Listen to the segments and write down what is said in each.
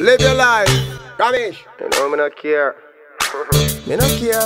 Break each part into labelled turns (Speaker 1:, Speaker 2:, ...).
Speaker 1: Live your life. Ramesh.
Speaker 2: You know me not care.
Speaker 1: Me not care.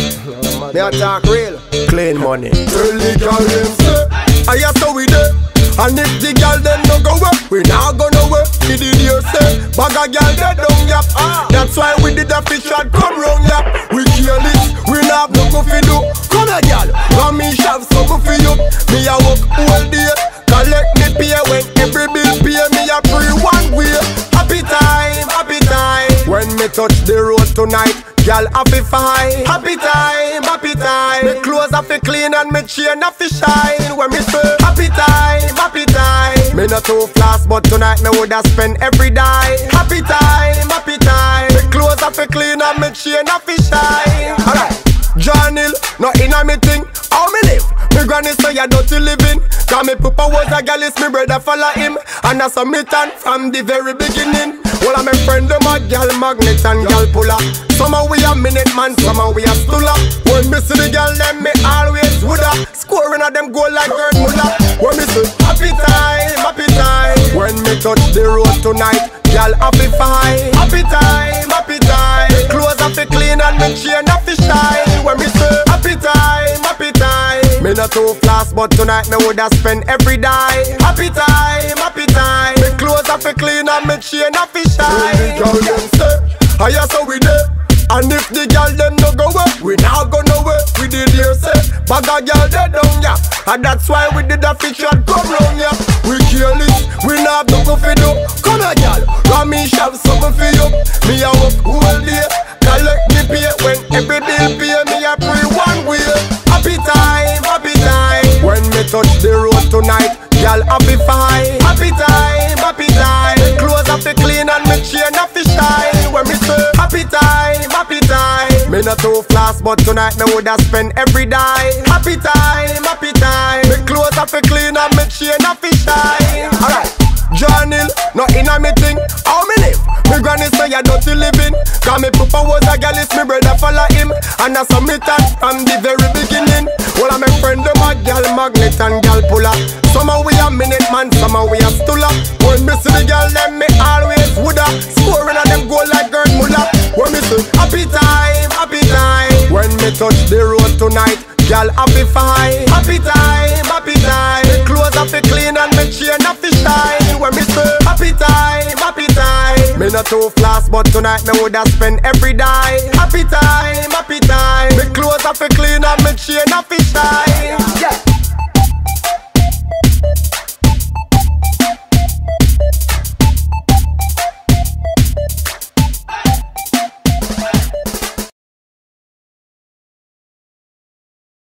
Speaker 1: Me a talk real. Clean money.
Speaker 3: Tell the girl them say I have to we there. And if the girl them no go away, we not go nowhere. She did you say bag a girl they don't yap. That's why we did a fish and come round yap. We careless, we not have nothing for do. Come here girl, let me shove something for you. Me a work all day, collect me pay when every bill pay. Me a free one way. Happy time, happy time. When me touch the road tonight, girl happy fine. Happy time, happy time. Me clothes have to clean and me chain have to shine. When me say happy time, happy time. Me not too fast, but tonight me woulda spend every day. Happy time, happy time. Me clothes have to clean and me chain have to shine. Alright, John Hill, not in a me thing. How me live? Me granny say you dirty living. Cause me papa was a gal, it's me brother follow him. And that's a me turn from the very beginning. All of my friend them a gal magnet and gal puller. Some we a minute man, some we a stuller. When me see the gal them, me always woulda scoring at them goal like Gerd Muller. When me say happy time, happy time. When me touch the road tonight, gal happy fine. Happy time, happy time. Me clothes have to clean and me chain have to shine. When me say happy time, happy time. Me not too fast, but tonight me woulda spend every day. Happy time, happy time. Me clothes have to clean and me chain have to shine. The girl them say, I so we there. And if the girl them no go away, we not go nowhere. We did hear say, bag a girl they down ya. And that's why we did a fish and come round ya. We careless, we not have nothing for do. Come here girl, let me shove something for you. Me a work all day, collect me pay. When every bill pay, me a free one way. Happy time, happy time. When me touch the road tonight, girl happy fine. Happy time, happy time. Me clothes have to clean and me chain have to shine. When me say happy time, happy time. Me not too fast, but tonight me woulda spend every day. Happy time, happy time. Me clothes have to clean and me chain have to shine. Alright, John Hill, not in a me thing. How me live? Me granny say you dirty living. Cause me papa was a gal, it's me brother follow him. And that's a me turn from the very beginning. All of my friend them a gal magnet and gal puller. Some we a minute man, some we a stuller. When me see the gal them, me always woulda scoring at them goal like Gerd Muller. When me say happy time, happy time. When me touch the road tonight, gal happy fine. Happy time, happy time. Me clothes have to clean and me chain have to shine. When me say happy time, happy time. Me not too fast, but tonight me woulda spend every day. Happy time, happy time. Me clothes have to clean and me chain have to shine.